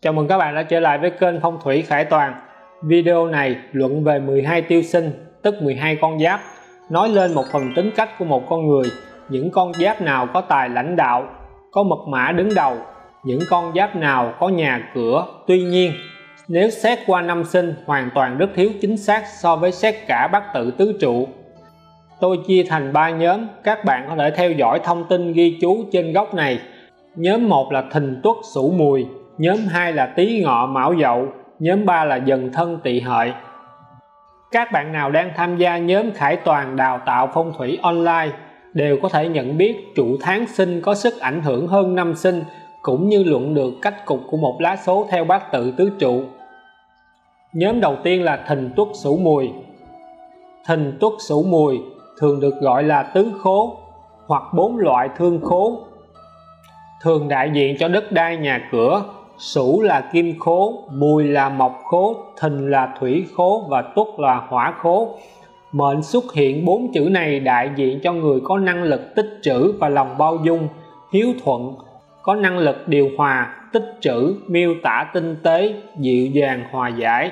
Chào mừng các bạn đã trở lại với kênh Phong thủy Khải Toàn. Video này luận về 12 tiêu sinh, tức 12 con giáp, nói lên một phần tính cách của một con người. Những con giáp nào có tài lãnh đạo, có mật mã đứng đầu, những con giáp nào có nhà cửa. Tuy nhiên, nếu xét qua năm sinh hoàn toàn rất thiếu chính xác so với xét cả bát tự tứ trụ. Tôi chia thành 3 nhóm, các bạn có thể theo dõi thông tin ghi chú trên góc này. Nhóm 1 là Thìn Tuất Sửu Mùi, nhóm 2 là Tý Ngọ Mão Dậu, nhóm 3 là Dần Thân Tỵ Hợi. Các bạn nào đang tham gia nhóm Khải Toàn đào tạo phong thủy online đều có thể nhận biết trụ tháng sinh có sức ảnh hưởng hơn năm sinh, cũng như luận được cách cục của một lá số theo bát tự tứ trụ. Nhóm đầu tiên là Thìn Tuất Sửu Mùi. Thìn Tuất Sửu Mùi thường được gọi là tứ khố hoặc 4 loại thương khố, thường đại diện cho đất đai nhà cửa. Sửu là kim khố, Mùi là mộc khố, Thìn là thủy khố và Tuất là hỏa khố. Mệnh xuất hiện 4 chữ này đại diện cho người có năng lực tích trữ và lòng bao dung, hiếu thuận, có năng lực điều hòa, tích trữ, miêu tả tinh tế, dịu dàng, hòa giải.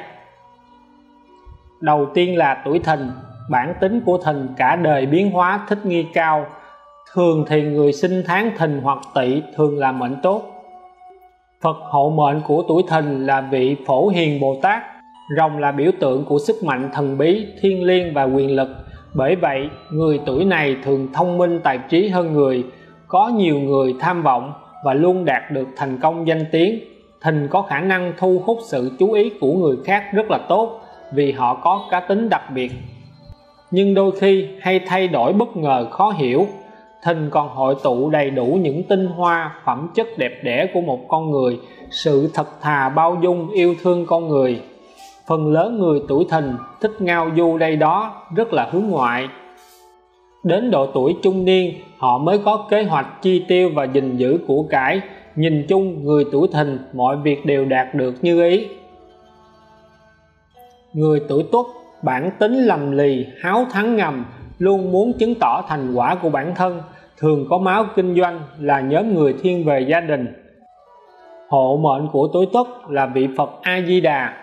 Đầu tiên là tuổi Thìn. Bản tính của Thìn cả đời biến hóa, thích nghi cao. Thường thì người sinh tháng Thìn hoặc Tỵ thường là mệnh tốt. Phật hộ mệnh của tuổi Thìn là vị Phổ Hiền Bồ Tát. Rồng là biểu tượng của sức mạnh thần bí, thiêng liêng và quyền lực. Bởi vậy, người tuổi này thường thông minh tài trí hơn người, có nhiều người tham vọng và luôn đạt được thành công danh tiếng. Thìn có khả năng thu hút sự chú ý của người khác rất là tốt vì họ có cá tính đặc biệt, nhưng đôi khi hay thay đổi bất ngờ khó hiểu. Thìn còn hội tụ đầy đủ những tinh hoa, phẩm chất đẹp đẽ của một con người, sự thật thà, bao dung, yêu thương con người. Phần lớn người tuổi Thìn thích ngao du đây đó, rất là hướng ngoại. Đến độ tuổi trung niên, họ mới có kế hoạch chi tiêu và gìn giữ của cải. Nhìn chung, người tuổi Thìn mọi việc đều đạt được như ý. Người tuổi Tuất bản tính lầm lì, háo thắng ngầm, luôn muốn chứng tỏ thành quả của bản thân, thường có máu kinh doanh, là nhóm người thiên về gia đình. Hộ mệnh của tuổi Tuất là vị Phật A Di Đà.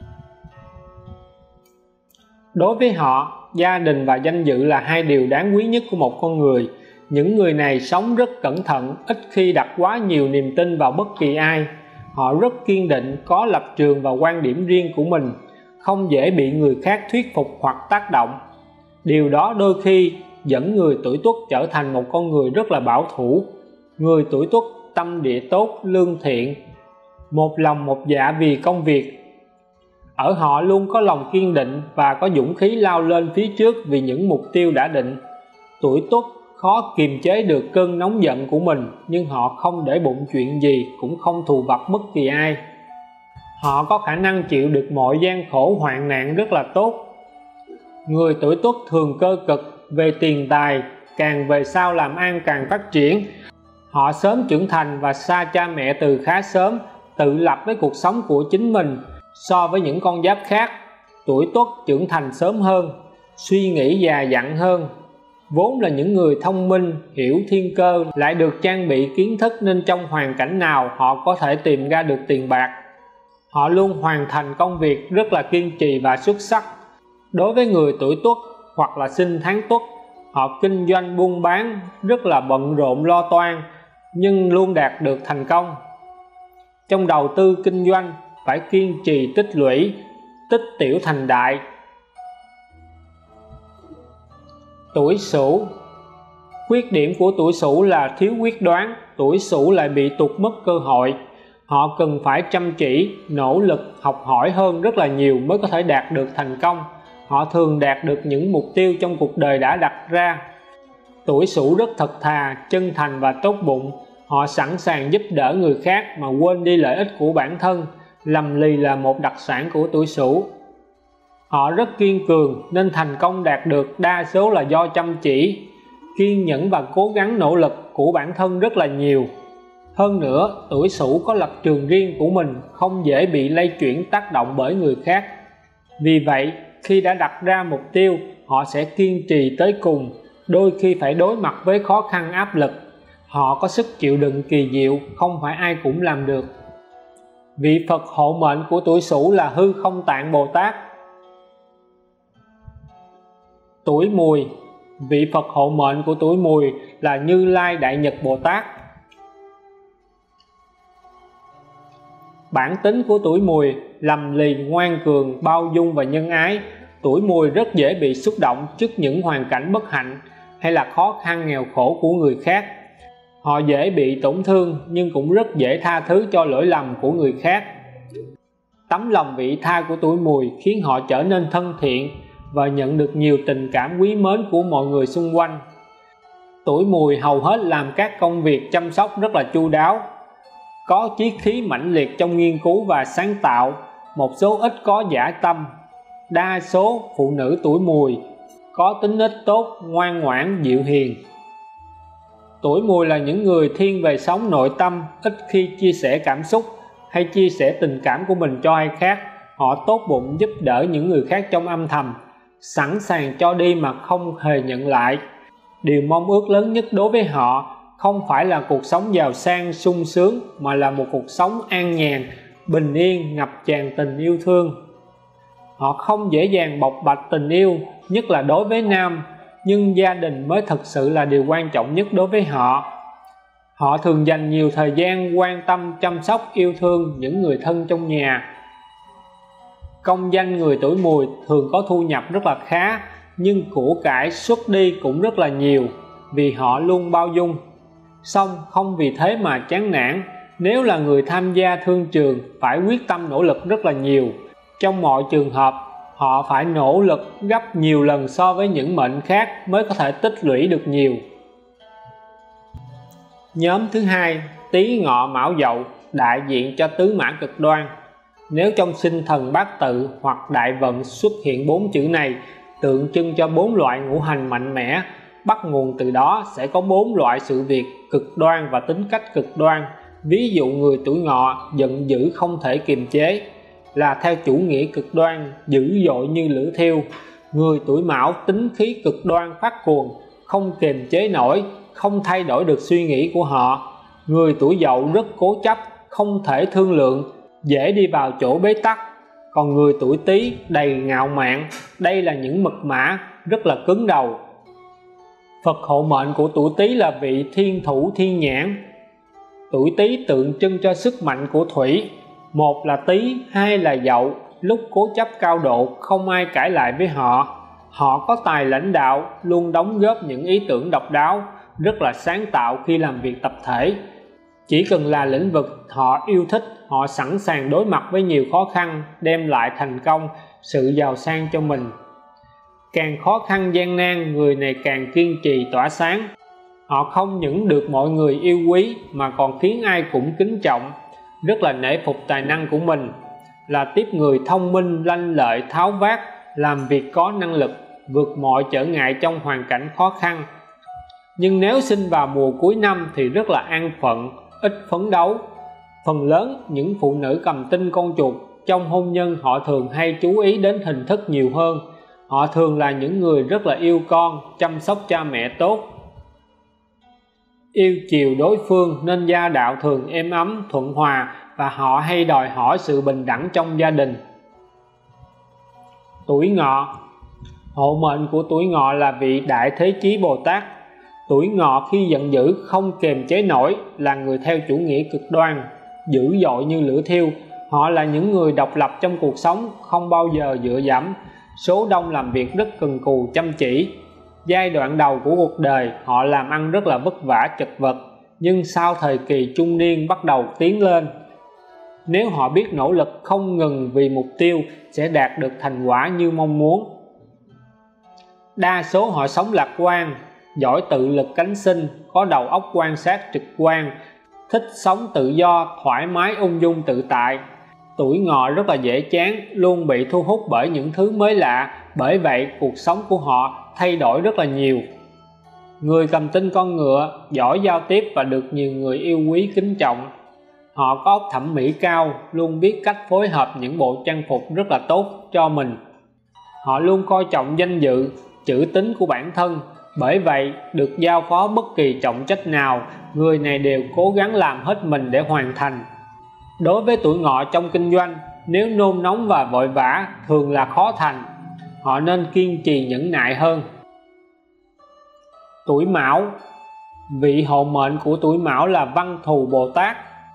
Đối với họ, gia đình và danh dự là hai điều đáng quý nhất của một con người. Những người này sống rất cẩn thận, ít khi đặt quá nhiều niềm tin vào bất kỳ ai. Họ rất kiên định, có lập trường và quan điểm riêng của mình, không dễ bị người khác thuyết phục hoặc tác động. Điều đó đôi khi dẫn người tuổi Tuất trở thành một con người rất là bảo thủ. Người tuổi Tuất tâm địa tốt, lương thiện, một lòng một dạ vì công việc. Ở họ luôn có lòng kiên định và có dũng khí lao lên phía trước vì những mục tiêu đã định. Tuổi Tuất khó kiềm chế được cơn nóng giận của mình, nhưng họ không để bụng chuyện gì, cũng không thù vặt bất kỳ ai. Họ có khả năng chịu được mọi gian khổ hoạn nạn rất là tốt. Người tuổi Tuất thường cơ cực về tiền tài, càng về sau làm ăn càng phát triển. Họ sớm trưởng thành và xa cha mẹ từ khá sớm, tự lập với cuộc sống của chính mình. So với những con giáp khác, tuổi Tuất trưởng thành sớm hơn, suy nghĩ già dặn hơn. Vốn là những người thông minh, hiểu thiên cơ, lại được trang bị kiến thức nên trong hoàn cảnh nào họ có thể tìm ra được tiền bạc. Họ luôn hoàn thành công việc rất là kiên trì và xuất sắc. Đối với người tuổi Tuất hoặc là sinh tháng Tuất, họ kinh doanh buôn bán rất là bận rộn lo toan, nhưng luôn đạt được thành công. Trong đầu tư kinh doanh phải kiên trì tích lũy, tích tiểu thành đại. Tuổi Sửu. Khuyết điểm của tuổi Sửu là thiếu quyết đoán. Tuổi Sửu lại bị tụt mất cơ hội. Họ cần phải chăm chỉ, nỗ lực, học hỏi hơn rất là nhiều mới có thể đạt được thành công. Họ thường đạt được những mục tiêu trong cuộc đời đã đặt ra. Tuổi Sửu rất thật thà, chân thành và tốt bụng. Họ sẵn sàng giúp đỡ người khác mà quên đi lợi ích của bản thân. Lầm lì là một đặc sản của tuổi Sửu. Họ rất kiên cường nên thành công đạt được đa số là do chăm chỉ, kiên nhẫn và cố gắng nỗ lực của bản thân rất là nhiều. Hơn nữa, tuổi Sửu có lập trường riêng của mình, không dễ bị lay chuyển tác động bởi người khác. Vì vậy, khi đã đặt ra mục tiêu, họ sẽ kiên trì tới cùng, đôi khi phải đối mặt với khó khăn áp lực. Họ có sức chịu đựng kỳ diệu, không phải ai cũng làm được. Vị Phật hộ mệnh của tuổi Sửu là Hư Không Tạng Bồ Tát. Tuổi Mùi, vị Phật hộ mệnh của tuổi Mùi là Như Lai Đại Nhật Bồ Tát. Bản tính của tuổi Mùi lầm lì, ngoan cường, bao dung và nhân ái. Tuổi Mùi rất dễ bị xúc động trước những hoàn cảnh bất hạnh hay là khó khăn nghèo khổ của người khác. Họ dễ bị tổn thương nhưng cũng rất dễ tha thứ cho lỗi lầm của người khác. Tấm lòng vị tha của tuổi Mùi khiến họ trở nên thân thiện và nhận được nhiều tình cảm quý mến của mọi người xung quanh. Tuổi Mùi hầu hết làm các công việc chăm sóc rất là chu đáo, có chí khí mãnh liệt trong nghiên cứu và sáng tạo, một số ít có dã tâm. Đa số phụ nữ tuổi Mùi có tính nết tốt, ngoan ngoãn, dịu hiền. Tuổi Mùi là những người thiên về sống nội tâm, ít khi chia sẻ cảm xúc hay chia sẻ tình cảm của mình cho ai khác. Họ tốt bụng giúp đỡ những người khác trong âm thầm, sẵn sàng cho đi mà không hề nhận lại. Điều mong ước lớn nhất đối với họ không phải là cuộc sống giàu sang sung sướng, mà là một cuộc sống an nhàn, bình yên, ngập tràn tình yêu thương. Họ không dễ dàng bộc bạch tình yêu, nhất là đối với nam, nhưng gia đình mới thực sự là điều quan trọng nhất đối với họ. Họ thường dành nhiều thời gian quan tâm, chăm sóc, yêu thương những người thân trong nhà. Công danh người tuổi Mùi thường có thu nhập rất là khá, nhưng của cải xuất đi cũng rất là nhiều vì họ luôn bao dung. Song không vì thế mà chán nản. Nếu là người tham gia thương trường, phải quyết tâm nỗ lực rất là nhiều. Trong mọi trường hợp, họ phải nỗ lực gấp nhiều lần so với những mệnh khác mới có thể tích lũy được nhiều. Nhóm thứ hai, Tý Ngọ Mão Dậu, đại diện cho tứ mã cực đoan. Nếu trong sinh thần bát tự hoặc đại vận xuất hiện 4 chữ này, tượng trưng cho 4 loại ngũ hành mạnh mẽ. Bắt nguồn từ đó sẽ có 4 loại sự việc cực đoan và tính cách cực đoan. Ví dụ người tuổi Ngọ giận dữ không thể kiềm chế, là theo chủ nghĩa cực đoan, dữ dội như lửa thiêu. Người tuổi Mão tính khí cực đoan phát cuồng, không kiềm chế nổi, không thay đổi được suy nghĩ của họ. Người tuổi Dậu rất cố chấp, không thể thương lượng, dễ đi vào chỗ bế tắc. Còn người tuổi Tý đầy ngạo mạn, đây là những mật mã rất là cứng đầu. Phật hộ mệnh của tuổi Tý là vị Thiên Thủ Thiên Nhãn. Tuổi Tý tượng trưng cho sức mạnh của thủy. Một là Tý, hai là Dậu. Lúc cố chấp cao độ không ai cãi lại với họ. Họ có tài lãnh đạo, luôn đóng góp những ý tưởng độc đáo, rất là sáng tạo khi làm việc tập thể. Chỉ cần là lĩnh vực họ yêu thích, họ sẵn sàng đối mặt với nhiều khó khăn, đem lại thành công, sự giàu sang cho mình. Càng khó khăn gian nan, người này càng kiên trì tỏa sáng. Họ không những được mọi người yêu quý mà còn khiến ai cũng kính trọng, rất là nể phục tài năng của mình. Là tiếp người thông minh, lanh lợi, tháo vát, làm việc có năng lực, vượt mọi trở ngại trong hoàn cảnh khó khăn. Nhưng nếu sinh vào mùa cuối năm thì rất là an phận, ít phấn đấu. Phần lớn những phụ nữ cầm tinh con chuột, trong hôn nhân họ thường hay chú ý đến hình thức nhiều hơn. Họ thường là những người rất là yêu con, chăm sóc cha mẹ tốt, yêu chiều đối phương nên gia đạo thường êm ấm, thuận hòa và họ hay đòi hỏi sự bình đẳng trong gia đình. Tuổi Ngọ, hộ mệnh của tuổi Ngọ là vị Đại Thế Chí Bồ Tát. Tuổi Ngọ khi giận dữ không kiềm chế nổi, là người theo chủ nghĩa cực đoan, dữ dội như lửa thiêu. Họ là những người độc lập trong cuộc sống, không bao giờ dựa dẫm. Số đông làm việc rất cần cù chăm chỉ. Giai đoạn đầu của cuộc đời họ làm ăn rất là vất vả chật vật, nhưng sau thời kỳ trung niên bắt đầu tiến lên. Nếu họ biết nỗ lực không ngừng vì mục tiêu sẽ đạt được thành quả như mong muốn. Đa số họ sống lạc quan, giỏi tự lực cánh sinh, có đầu óc quan sát trực quan, thích sống tự do, thoải mái, ung dung tự tại. Tuổi Ngọ rất là dễ chán, luôn bị thu hút bởi những thứ mới lạ, bởi vậy cuộc sống của họ thay đổi rất là nhiều. Người cầm tinh con ngựa, giỏi giao tiếp và được nhiều người yêu quý kính trọng. Họ có óc thẩm mỹ cao, luôn biết cách phối hợp những bộ trang phục rất là tốt cho mình. Họ luôn coi trọng danh dự, chữ tín của bản thân, bởi vậy được giao phó bất kỳ trọng trách nào, người này đều cố gắng làm hết mình để hoàn thành. Đối với tuổi Ngọ trong kinh doanh, nếu nôn nóng và vội vã thường là khó thành, họ nên kiên trì nhẫn nại hơn. Tuổi Mão, vị hộ mệnh của tuổi Mão là Văn Thù Bồ Tát.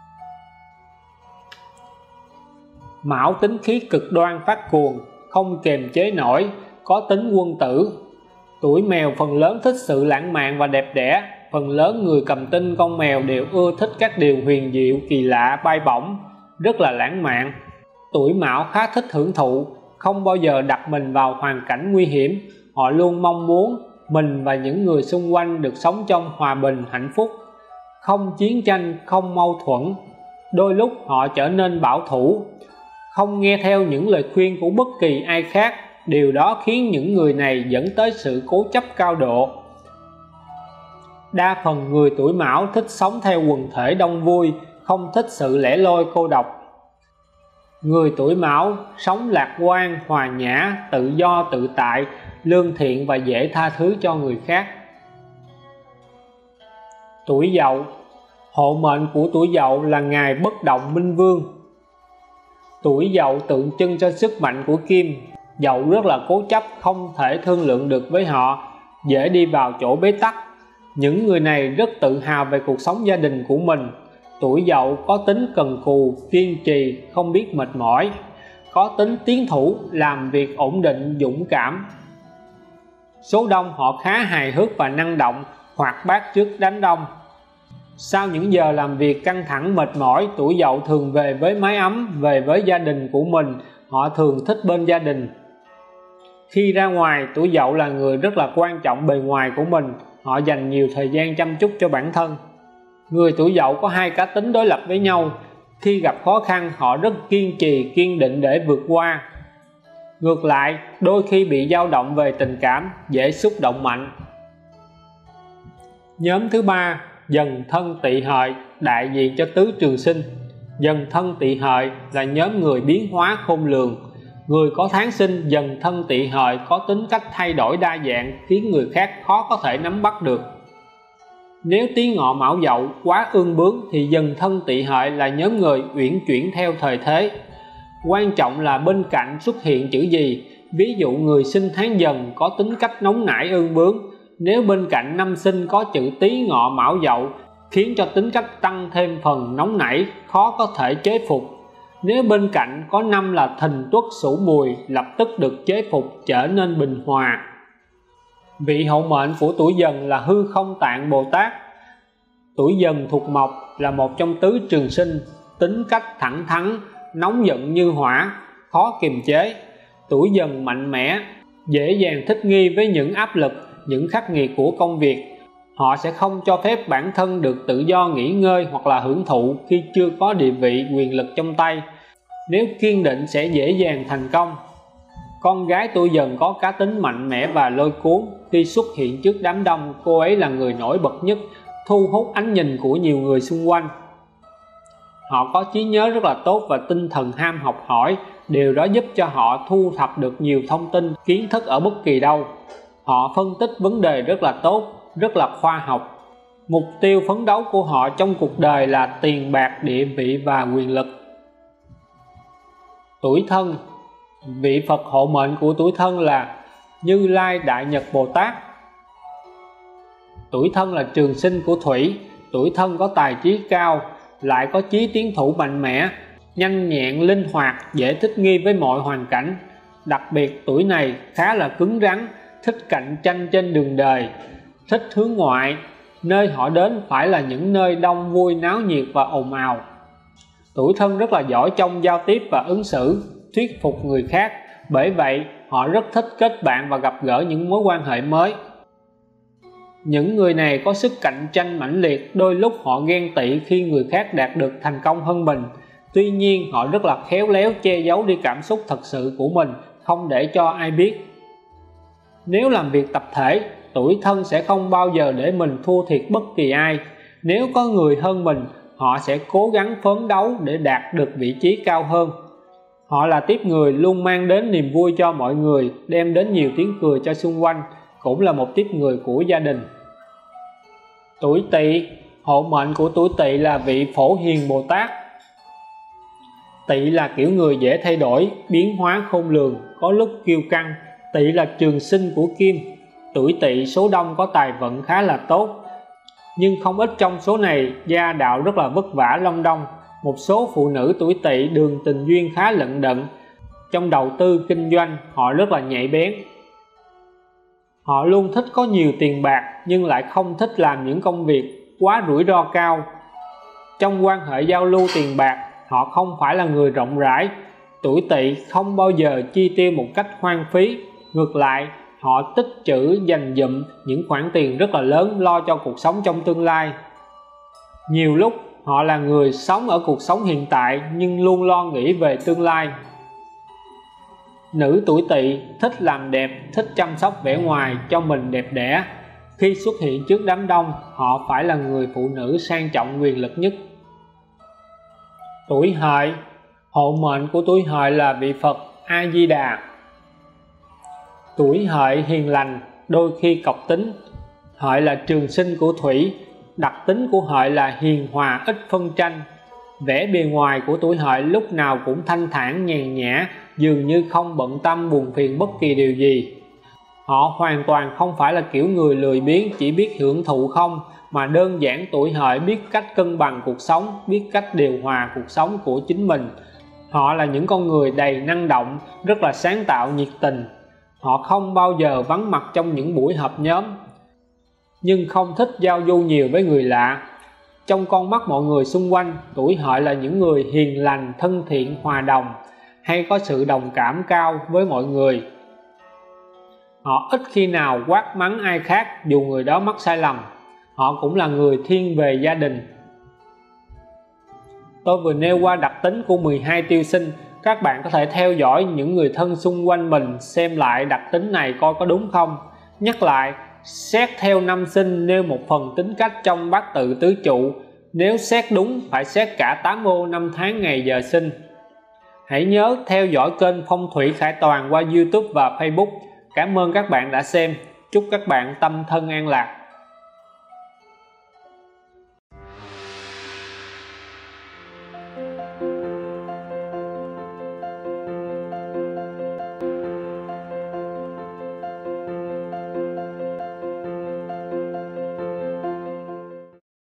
Mão tính khí cực đoan phát cuồng, không kềm chế nổi, có tính quân tử. Tuổi Mèo phần lớn thích sự lãng mạn và đẹp đẽ, phần lớn người cầm tinh con mèo đều ưa thích các điều huyền diệu, kỳ lạ, bay bổng, rất là lãng mạn. Tuổi Mão khá thích hưởng thụ, không bao giờ đặt mình vào hoàn cảnh nguy hiểm. Họ luôn mong muốn mình và những người xung quanh được sống trong hòa bình hạnh phúc, không chiến tranh, không mâu thuẫn. Đôi lúc họ trở nên bảo thủ, không nghe theo những lời khuyên của bất kỳ ai khác. Điều đó khiến những người này dẫn tới sự cố chấp cao độ. Đa phần người tuổi Mão thích sống theo quần thể đông vui, không thích sự lẻ loi cô độc. Người tuổi Mão sống lạc quan, hòa nhã, tự do tự tại, lương thiện và dễ tha thứ cho người khác. Tuổi Dậu, hộ mệnh của tuổi Dậu là ngài Bất Động Minh Vương. Tuổi Dậu tượng trưng cho sức mạnh của kim. Dậu rất là cố chấp, không thể thương lượng được với họ, dễ đi vào chỗ bế tắc. Những người này rất tự hào về cuộc sống gia đình của mình. Tuổi Dậu có tính cần cù, kiên trì, không biết mệt mỏi, có tính tiến thủ, làm việc ổn định, dũng cảm. Số đông họ khá hài hước và năng động, hoạt bát trước đám đông. Sau những giờ làm việc căng thẳng mệt mỏi, tuổi Dậu thường về với mái ấm, về với gia đình của mình. Họ thường thích bên gia đình. Khi ra ngoài, tuổi Dậu là người rất là quan trọng bề ngoài của mình. Họ dành nhiều thời gian chăm chút cho bản thân. Người tuổi Dậu có hai cá tính đối lập với nhau. Khi gặp khó khăn, họ rất kiên trì, kiên định để vượt qua. Ngược lại, đôi khi bị dao động về tình cảm, dễ xúc động mạnh. Nhóm thứ ba, Dần Thân Tỵ Hợi, đại diện cho tứ trường sinh. Dần Thân Tỵ Hợi là nhóm người biến hóa khôn lường. Người có tháng sinh Dần Thân Tỵ Hợi có tính cách thay đổi đa dạng, khiến người khác khó có thể nắm bắt được. Nếu Tý Ngọ Mão Dậu quá ương bướng thì Dần Thân Tỵ Hợi là nhóm người uyển chuyển theo thời thế. Quan trọng là bên cạnh xuất hiện chữ gì. Ví dụ người sinh tháng Dần có tính cách nóng nảy ương bướng. Nếu bên cạnh năm sinh có chữ Tý Ngọ Mão Dậu, khiến cho tính cách tăng thêm phần nóng nảy, khó có thể chế phục. Nếu bên cạnh có năm là Thìn Tuất Sửu Mùi, lập tức được chế phục, trở nên bình hòa. Vị hộ mệnh của tuổi Dần là Hư Không Tạng Bồ Tát. Tuổi Dần thuộc Mộc, là một trong tứ trường sinh, tính cách thẳng thắn, nóng giận như hỏa, khó kiềm chế. Tuổi Dần mạnh mẽ, dễ dàng thích nghi với những áp lực, những khắc nghiệt của công việc. Họ sẽ không cho phép bản thân được tự do nghỉ ngơi hoặc là hưởng thụ khi chưa có địa vị quyền lực trong tay. Nếu kiên định sẽ dễ dàng thành công. Con gái tuổi Dần có cá tính mạnh mẽ và lôi cuốn. Khi xuất hiện trước đám đông, cô ấy là người nổi bật nhất, thu hút ánh nhìn của nhiều người xung quanh. Họ có trí nhớ rất là tốt và tinh thần ham học hỏi. Điều đó giúp cho họ thu thập được nhiều thông tin, kiến thức ở bất kỳ đâu. Họ phân tích vấn đề rất là tốt, rất là khoa học. Mục tiêu phấn đấu của họ trong cuộc đời là tiền bạc, địa vị và quyền lực. Tuổi Thân, vị Phật hộ mệnh của tuổi Thân là Như Lai Đại Nhật Bồ Tát. Tuổi Thân là trường sinh của Thủy. Tuổi Thân có tài trí cao, lại có chí tiến thủ mạnh mẽ, nhanh nhẹn, linh hoạt, dễ thích nghi với mọi hoàn cảnh. Đặc biệt tuổi này khá là cứng rắn, thích cạnh tranh trên đường đời, thích hướng ngoại. Nơi họ đến phải là những nơi đông vui, náo nhiệt và ồn ào. Tuổi Thân rất là giỏi trong giao tiếp và ứng xử, thuyết phục người khác. Bởi vậy họ rất thích kết bạn và gặp gỡ những mối quan hệ mới. Những người này có sức cạnh tranh mãnh liệt, đôi lúc họ ghen tị khi người khác đạt được thành công hơn mình. Tuy nhiên họ rất là khéo léo che giấu đi cảm xúc thật sự của mình, không để cho ai biết. Nếu làm việc tập thể, tuổi Thân sẽ không bao giờ để mình thua thiệt bất kỳ ai. Nếu có người hơn mình, họ sẽ cố gắng phấn đấu để đạt được vị trí cao hơn. Họ là tiếp người luôn mang đến niềm vui cho mọi người, đem đến nhiều tiếng cười cho xung quanh, cũng là một tiếp người của gia đình. Tuổi Tỵ, hộ mệnh của tuổi Tỵ là vị Phổ Hiền Bồ Tát. Tỵ là kiểu người dễ thay đổi, biến hóa khôn lường, có lúc kiêu căng. Tỵ là trường sinh của Kim. Tuổi Tỵ số đông có tài vận khá là tốt, nhưng không ít trong số này gia đạo rất là vất vả long đong. Một số phụ nữ tuổi Tỵ đường tình duyên khá lận đận. Trong đầu tư kinh doanh họ rất là nhạy bén. Họ luôn thích có nhiều tiền bạc nhưng lại không thích làm những công việc quá rủi ro cao. Trong quan hệ giao lưu tiền bạc họ không phải là người rộng rãi. Tuổi Tỵ không bao giờ chi tiêu một cách hoang phí. Ngược lại, họ tích trữ dành dụm những khoản tiền rất là lớn lo cho cuộc sống trong tương lai. Nhiều lúc họ là người sống ở cuộc sống hiện tại nhưng luôn lo nghĩ về tương lai. Nữ tuổi Tỵ thích làm đẹp, thích chăm sóc vẻ ngoài cho mình đẹp đẽ. Khi xuất hiện trước đám đông, họ phải là người phụ nữ sang trọng quyền lực nhất. Tuổi Hợi, hộ mệnh của tuổi Hợi là vị Phật A Di Đà. Tuổi Hợi hiền lành, đôi khi cọc tính. Hợi là trường sinh của Thủy. Đặc tính của Hợi là hiền hòa, ít phân tranh. Vẻ bề ngoài của tuổi Hợi lúc nào cũng thanh thản nhàn nhã, dường như không bận tâm buồn phiền bất kỳ điều gì. Họ hoàn toàn không phải là kiểu người lười biếng chỉ biết hưởng thụ không, mà đơn giản tuổi Hợi biết cách cân bằng cuộc sống, biết cách điều hòa cuộc sống của chính mình. Họ là những con người đầy năng động, rất là sáng tạo, nhiệt tình. Họ không bao giờ vắng mặt trong những buổi họp nhóm, nhưng không thích giao du nhiều với người lạ. Trong con mắt mọi người xung quanh, tuổi Hợi là những người hiền lành, thân thiện, hòa đồng, hay có sự đồng cảm cao với mọi người. Họ ít khi nào quát mắng ai khác dù người đó mắc sai lầm. Họ cũng là người thiên về gia đình. Tôi vừa nêu qua đặc tính của 12 tiêu sinh. Các bạn có thể theo dõi những người thân xung quanh mình, xem lại đặc tính này coi có đúng không. Nhắc lại, xét theo năm sinh nêu một phần tính cách trong bát tự tứ trụ. Nếu xét đúng phải xét cả 8 ô năm tháng ngày giờ sinh. Hãy nhớ theo dõi kênh Phong thủy Khải Toàn qua YouTube và Facebook. Cảm ơn các bạn đã xem. Chúc các bạn tâm thân an lạc.